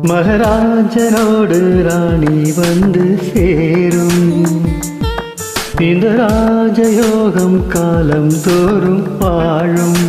மகராஜனோடு ராணி வந்து சேரும். இந்த ராஜயோகம் காலம் தோறும் வாழும்.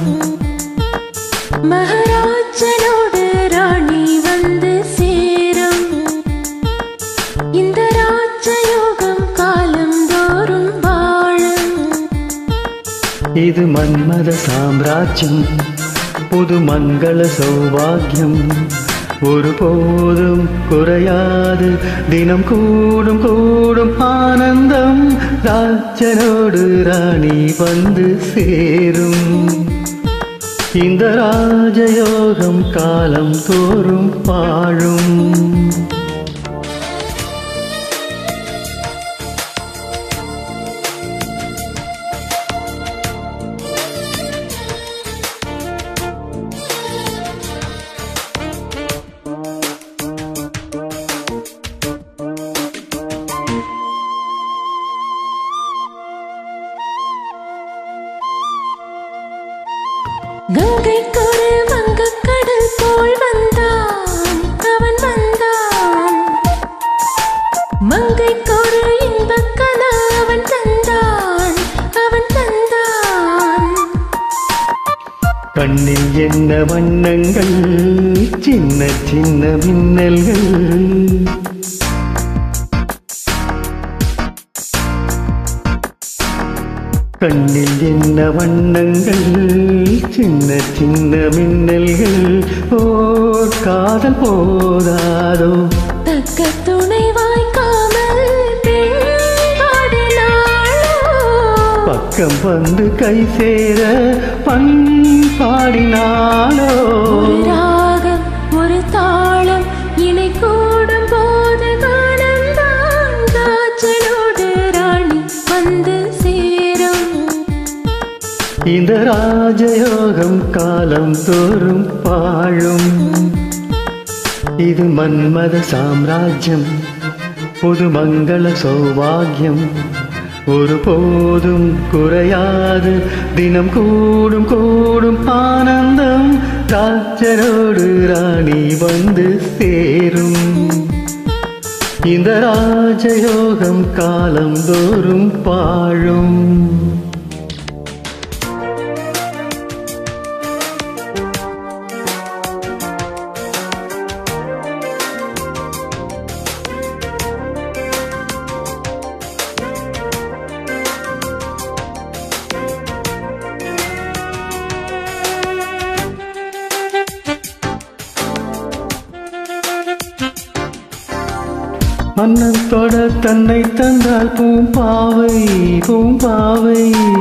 மகராஜனோடு ராணி வந்து சேரும். இந்த ராஜயோகம் காலம் தோறும் வாழும். இது மன்மத சாம்ராஜ்யம், புது மங்கள சௌபாகியம். ஒருபோதும் குறையாது, தினம் கூடும் கூடும் ஆனந்தம். ராஜனோடு ராணி வந்து சேரும். இந்த ராஜயோகம் காலம் தோறும் வாழும். கங்கைக்கொரு வங்கக்கடல் போல் வந்தான் அவன் வந்தான். மங்கைக்கொரு இன்பக்கனா அவன் தந்தான் அவன் தந்தான். கண்ணில் என்ன வண்ணங்கள், சின்ன சின்ன மின்னல்கள். கண்ணில் என்ன வண்ணங்கள், சின்ன சின்ன மின்னல்கள். ஓர் காதல் போதாதோ, தக்க துணை வாய்க்காமல் பாடினாளோ. பக்கம் வந்து கை சேர பண் பாடினாளோ. ஒரு ராகம் ஒரு தாளம் இணை கூடும் போது காணந்தான். ராஜனோடு ராணி வந்து சேரும். இந்த ராஜயோகம் காலம் தோறும் வாழும். இது மன்மத சாம்ராஜ்யம், புது மங்கள சௌபாகியம். ஒருபோதும் குறையாது, தினம் கூடும் கூடும் ஆனந்தம். ராஜனோடு ராணி வந்து சேரும். இந்த ராஜயோகம் காலம் தோறும் வாழும். மன்னன் தொட தன்னை தந்தால் பூம்பாவை பூம்பாவை.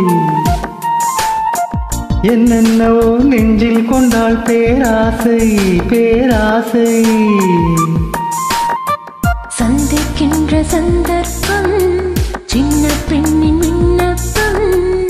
என்னென்னவோ நெஞ்சில் கொண்டாள் பேராசை பேராசை. சந்திக்கின்ற சந்தர்ப்பம் சின்ன பெண்ணின் விண்ணப்பம்.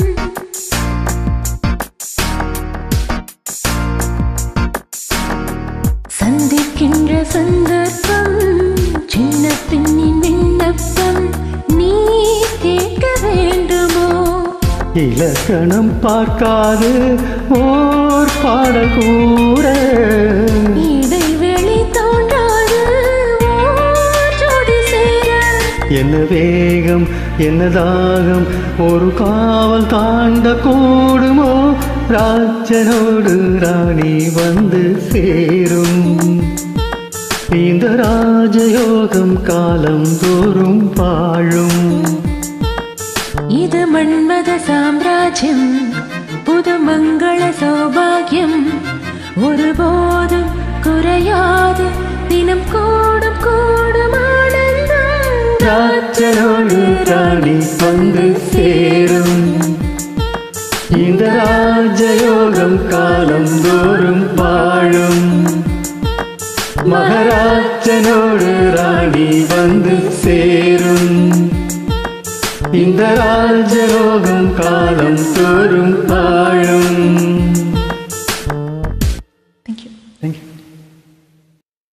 சந்திக்கின்ற சந்தர்ப்பம் சின்ன பெண்ணின் விண்ணப்பம். நீ கேட்க வேண்டுமோ? இலக்கணம் பார்க்காது ஓர் பாடல் கூட. இடைவெளி தோன்றாது ஓர் ஜோடி சேர. என்ன வேகம் என்ன தாகம், ஒரு காவல் தாண்ட கூடுமோ? ராஜனோடு ராணி வந்து சேரும். இந்த ராஜயோகம் காலம் தோறும் வாழும். இது மன்மத சாம்ராஜ்யம், புது மங்கள சௌபாகியம். ஒருபோதும் குறையாது, தினம் கூடும் கூடும் ஆனந்தம். ராஜனோடு ராணி வந்து சேரும். இந்த ராஜயோகம் காலம் தோறும் வாழும். மகராஜனோடு ராணி வந்து சேரும். இந்த ராஜயோகம் காலம் தோறும் வாழும்.